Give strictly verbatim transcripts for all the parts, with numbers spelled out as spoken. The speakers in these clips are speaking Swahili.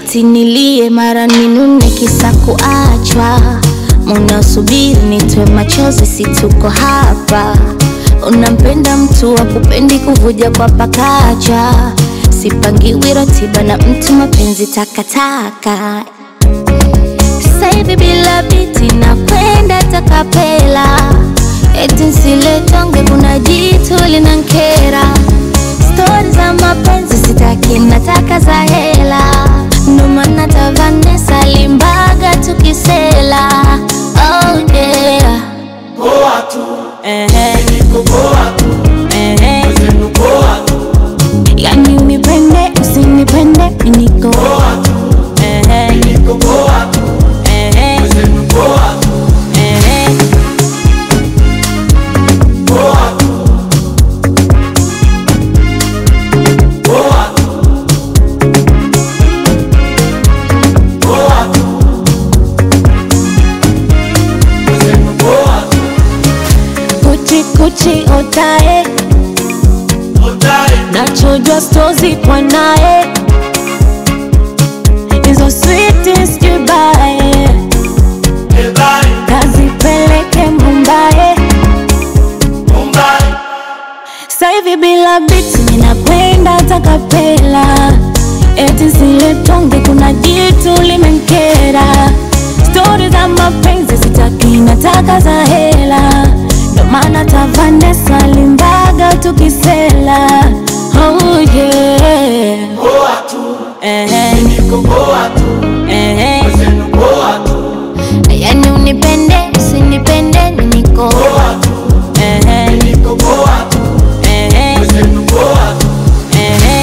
eti nilie mara ninune kisa kuachwa. Munasubiri nitwe machozi, si tuko hapa. Unampenda mtu wa kupendi kuvuja kwa pakacha. Sipangiwi ratiba na mtu, mapenzi takataka. Sasa hivi bila biti na kwenda takapela. Eti nsiletonge kuna jitu linankera. Stories za mapenzi sitaki, nataka za hela. Ndo maana ta Vanessa limbaga tukisela. Oh yeah. Poa tu, eh, niko poa tu, eh, wezenu poa tu. yani unipende usinipende niko Poa tu, eh, niko poa tu, eh, wezenu poa tu. eh, Poa tu, poa tu, poa tu, wezenu poa tu. kuchi kuchi otae. Otae, Nachojua stozi kwa nae. Izo sweetest goodbye ebae, kazi peleke Mumbai. Mumbai. Sasa hivi bila beat ninakwenda takapela. Eti siletonge kuna jitu limenkera. Stories za mapenzi sitaki, nataka za hela. Ndo maana ta Vanessa limbaga tukisela. Oh yeah. Poa tu, Eh, niko poa tu, eh, wezenu poa tu. yani unipende usinipende niko Poa tu, eh, niko poa tu, eh, wezenu poa tu. eh,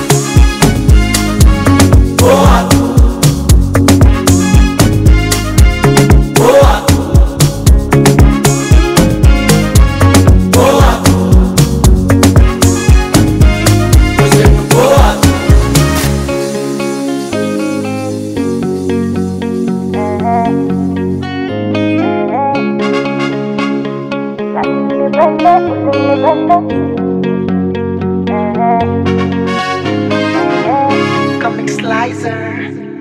Poa tu, poa tu, poa tu, wezenu poa tu. Comic Slicer.